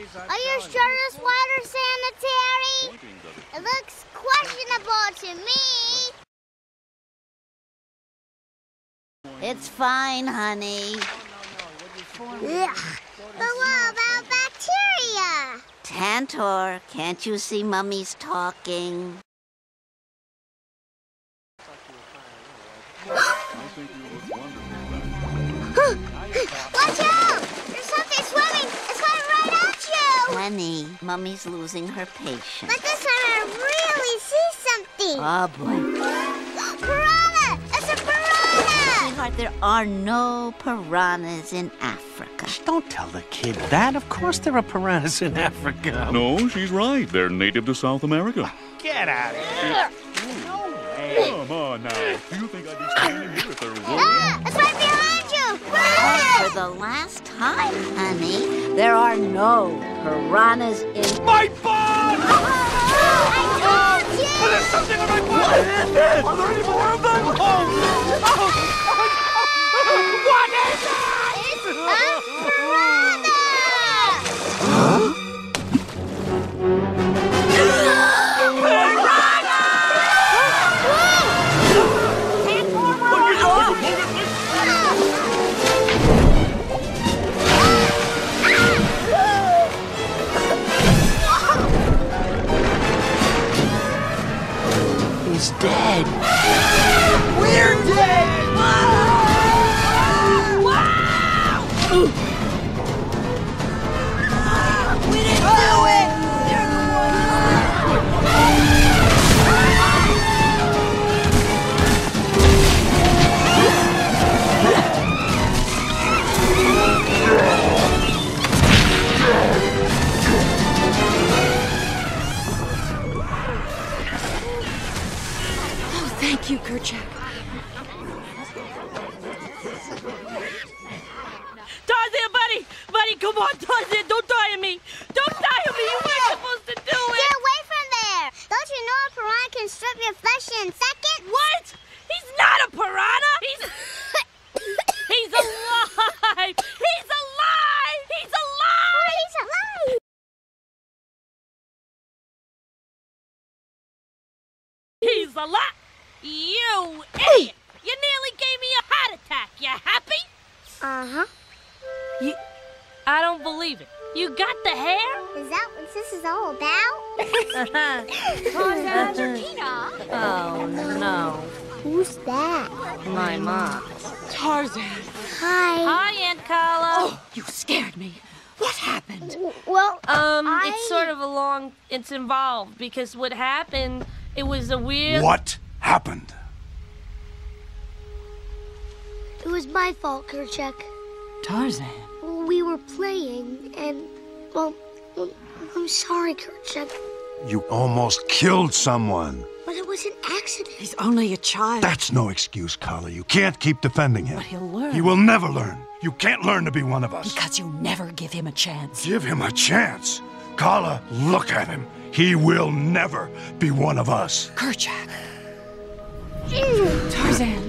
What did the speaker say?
Are you sure this water's sanitary? It looks questionable to me. It's fine, honey. Ugh. But what about bacteria? Tantor, can't you see Mummy's talking? Watch out! There's something swimming! It's coming right at you! Honey, Mummy's losing her patience. But this time I really see something! Oh, boy. Piranha! It's a piranha! Sweetheart, there are no piranhas in Africa. Shh, don't tell the kid that. Of course there are piranhas in Africa. No, she's right. They're native to South America. Get out of here. No way. Come on now. Do you think I'd be standing here if there were? Ah! It's right behind you! For the last time, honey, there are no piranhas in... My butt! I told you! Oh, there's something on my butt! What is it? Are there any more of them? What is it? It's a piranha! Huh? He's dead. We're dead! Wow! We didn't do it! They're the Thank you, Kerchak. Tarzan, buddy! Buddy, come on, Tarzan! Don't die on me! Don't die on me! You weren't supposed to do it! Get away from there! Don't you know a piranha can strip your flesh in seconds? What? He's not a piranha! He's alive! He's alive! He's alive! He's alive! He's alive! You idiot! You nearly gave me a heart attack. You happy? Uh-huh. I don't believe it. You got the hair? Is that what this is all about? Oh, no. Who's that? My mom. Tarzan. Hi. Hi, Aunt Carla. Oh, you scared me. What happened? Well, It's sort of it's involved because what happened, it was a weird... What happened? It was my fault, Kerchak. Tarzan. We were playing, and, well, I'm sorry, Kerchak. You almost killed someone. But it was an accident. He's only a child. That's no excuse, Carla. You can't keep defending him. But he'll learn. He will never learn. You can't learn to be one of us. Because you never give him a chance. Give him a chance. Carla, look at him. He will never be one of us. Kerchak. Tarzan.